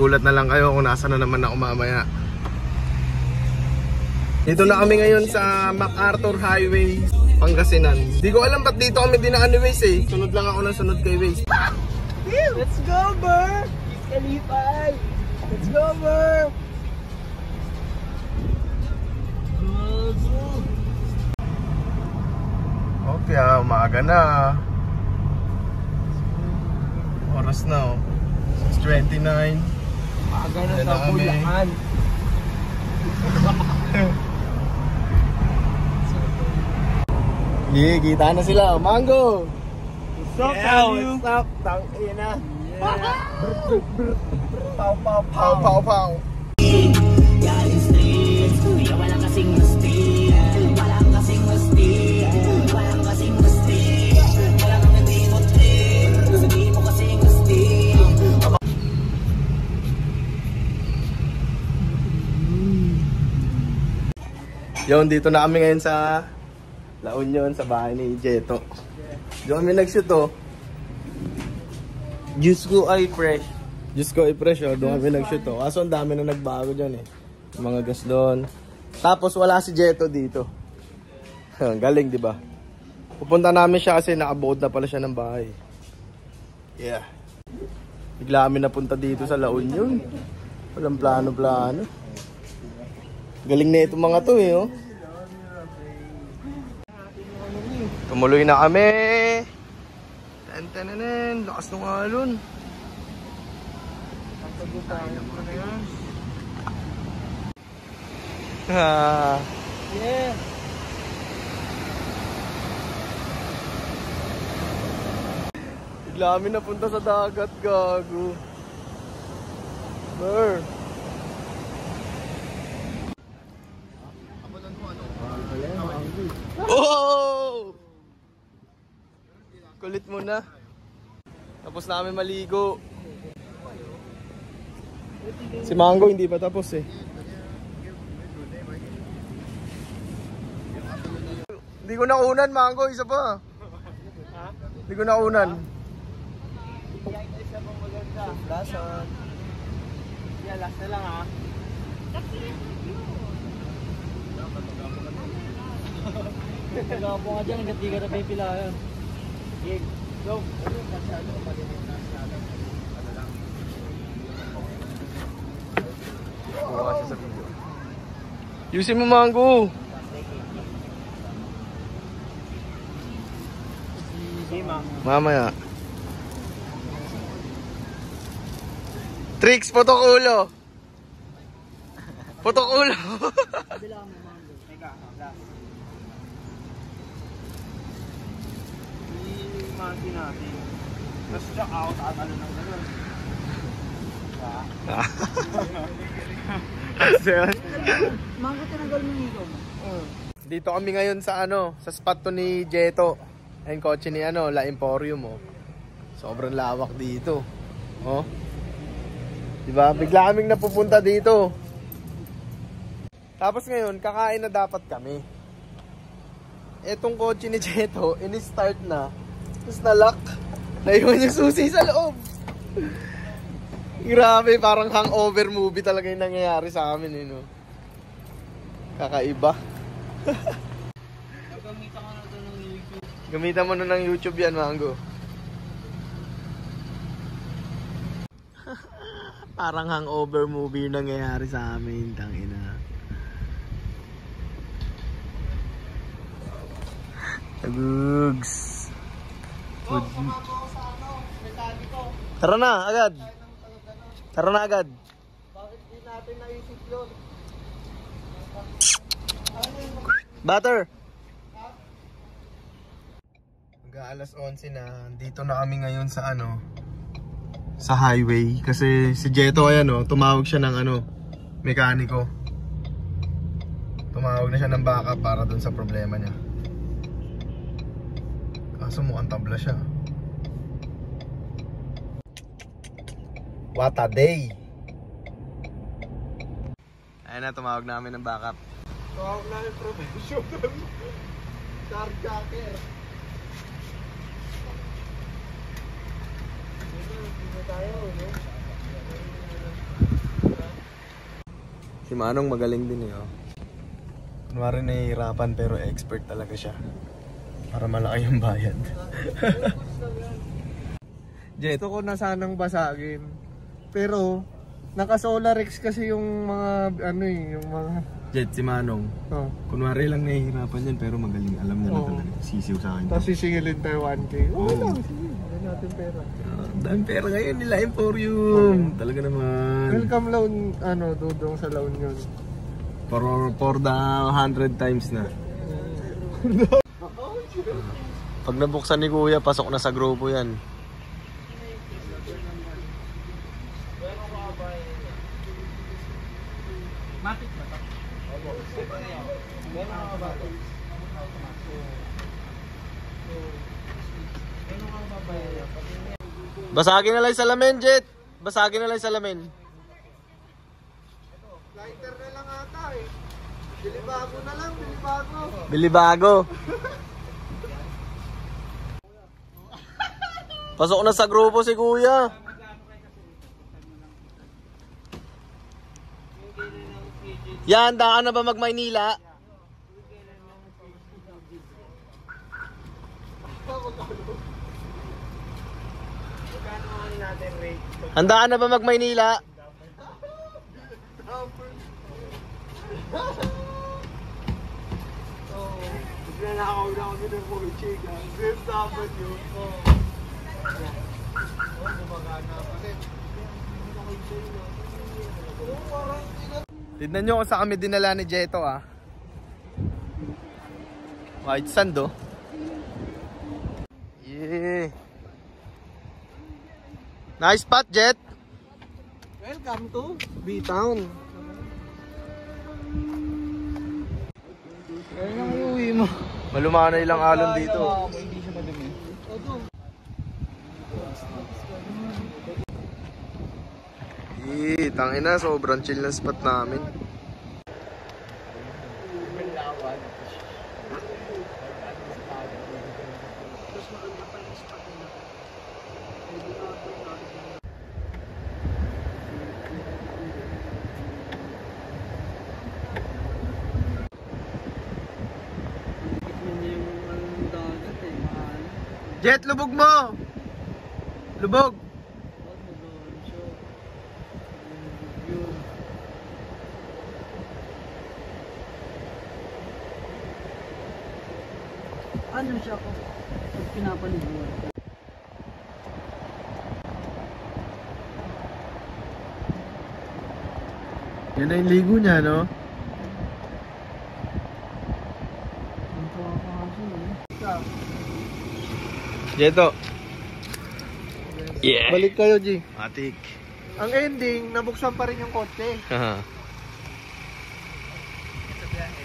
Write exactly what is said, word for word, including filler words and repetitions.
magugulat na lang kayo kung nasa na naman ako mamaya. Dito na kami ngayon sa MacArthur Highway, Pangasinan. Di ko alam ba't dito kami dinaan ni Waze eh. Sunod lang ako ng sunod kay Waze. Let's go, Bur! Kalipay! Let's go, Bur! Okay, ah, umaga na. Oras na oh. six twenty-nine. Umaga na sa Bulacan. Yeah, kita na sila. Mango! What's up, yeah, what's up? Tang ina. Yeah. Pow, pow, pow. Pow, pow, pow. Galing street, wala kasing masti. Wala kasing masti. Wala kasing masti. Wala kang hindi mo trip. Hindi mo kasing masti. Yun, dito na kami ngayon sa La Union, sa bahay ni Jeto. Diyan kami nag-shoot oh. Diyos ko ay fresh. Diyos ko, i-fresh oh. Doon kami nag-shoot oh. Kaso ang dami na nagbago dyan eh. Mga gas doon. Tapos wala si Jeto dito. Galing, di ba? Pupunta namin siya kasi nakabuod na pala siya ng bahay. Yeah. Bigla kami napunta dito sa La Union. Walang plano-plano. Galing na itong mga to eh oh. Tumuloy na kami. Tantananan, lakas ng alon. Ah. Yeah. Bigla kami napunta sa dagat, gago. Brr. Oh! Kulit mo na. Tapos namin maligo. Si Mango hindi pa tapos eh. Hindi ko naunan, Mango, isa pa. Hindi ko naunan. Lason. Yeah, last na lang ha. Nagapo nga dyan, hindi ka na pipilayan. Gig. Go. Buka siya sa video. Yusin mo, Mango. Mamaya. Tricks, putok ulo. Putok ulo. Teka, last. I-manti natin. Tapos check out at ano nang gano'n. Mango, tinanggal mo yung ikaw mo. Dito kami ngayon sa ano, sa spot to ni Jeto. Ayun kotse ni ano, La Emporium oh. Sobrang lawak dito. Oh. Diba? Bigla kaming napupunta dito. Tapos ngayon, kakain na dapat kami. Etong kotse ni Jeto, in-start na. Tapos na-lock. Naiwan yung susi sa loob. Grabe, parang hangover movie talaga yung nangyayari sa amin eh, no? Kakaiba. Gamitan mo na ng YouTube yan, Mango. Parang hangover movie yung nangyayari sa amin, tangina. Tagugs. Tara na, agad. Tara na agad. Bakit di natin naisip yun? Butter. Alas onse na, dito na kami ngayon sa ano, sa highway. Kasi si Jeto ayan o, tumawag siya ng ano, mekaniko. Tumawag na siya ng backup para dun sa problema niya. Kaso mukhang tabla siya. What a day! Ayan na, tumawag namin ng backup. Tumawag namin professional. Carjacker. Si Manong magaling din eh. Oh. Kunwari nahihirapan pero expert talaga siya. Para malaki yung bayad. Jet. Gusto ko na sanang basagin. Pero, naka-Solar X kasi yung mga, ano eh, yung mga... Jet, si Manong. Oh. Kunwari lang nahihirapan yan pero magaling. Alam niya na Oo. talaga. Sisiw sa akin. Tapos sisingilin tayo one K. Oo Oo. lang, sige. Wala natin pera. Ah, dami pera ngayon nila Emporium. Talaga naman. Welcome loan, ano, dudong sa loan yun. For, for the hundred times na. Pag nabuksan ni Kuya, pasok na sa grupo yan. Basagin na lang yung salamin, Jet. Basagin na lang yung salamin. Lighter na lang ata eh. Bilibago na lang, bilibago. Bilibago. Pasok na sa grupo si Kuya. Yan, daan na ba mag-Maynila? Handaan na ba mag-Maynila? Nagnanakaw na kami ng kotse ka. Grab dapat yun. Oo. Oo, gumagana pa rin. Tignan nyo kung saan kami dinala ni Jeto ah. White sand oh. Yeah. Nice spot, Jet. Welcome to B-Town. Kaya na kayo uwi mo. Malumana ilang alon dito. Hindi siya madumi. Eh, tangina, sobrang chill na spot namin. Jet, lubog mo! Lubog! Ano siya ko? Pag pinapaliguan. Yan na yung ligo niya, no? Jeto. Yeah. Balik kayo, G. Matik. Ang ending, nabuksan pa rin yung kotse. Haha.